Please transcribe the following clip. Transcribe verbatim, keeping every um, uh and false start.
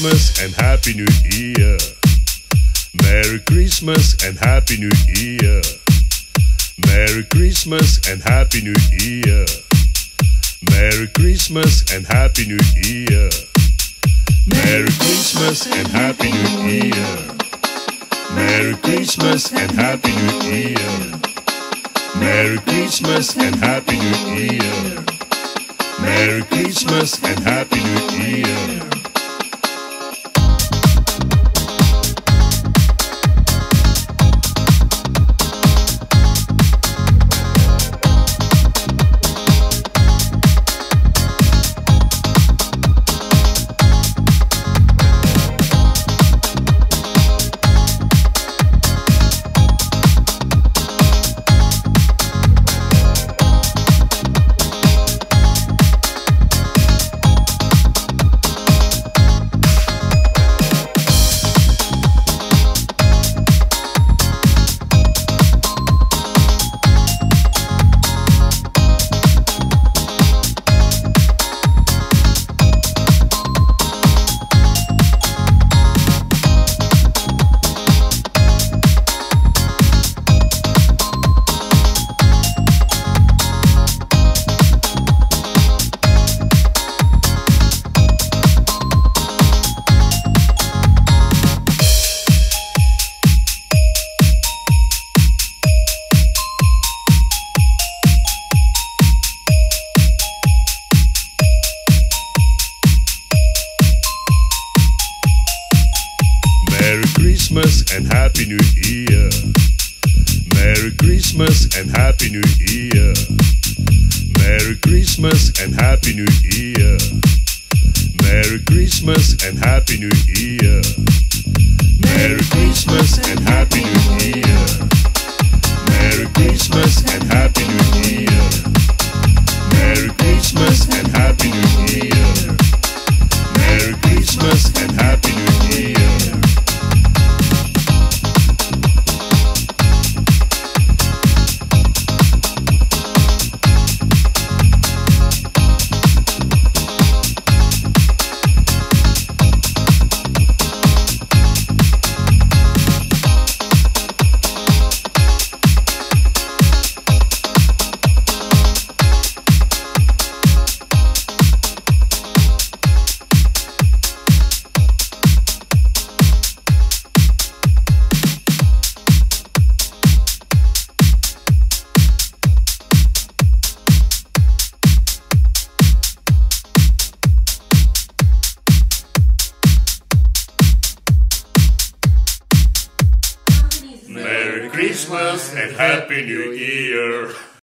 Christmas and Happy New Year. Merry Christmas and Happy New Year. Merry Christmas and Happy New Year. Merry Christmas and Happy New Year. Merry Christmas and Happy New Year. Merry Christmas and Happy New Year. Merry Christmas and Happy New Year. Merry Christmas and Happy New Year. Merry Christmas and Happy New Year. Merry Christmas and Happy New Year. Merry Christmas and Happy New Year. Merry Christmas and Happy New Year. Merry Christmas and Happy New Year. Merry Christmas and Happy New Year. Merry Christmas and Happy New Year. Merry Christmas and Happy New Year. Merry Christmas and Happy New Year.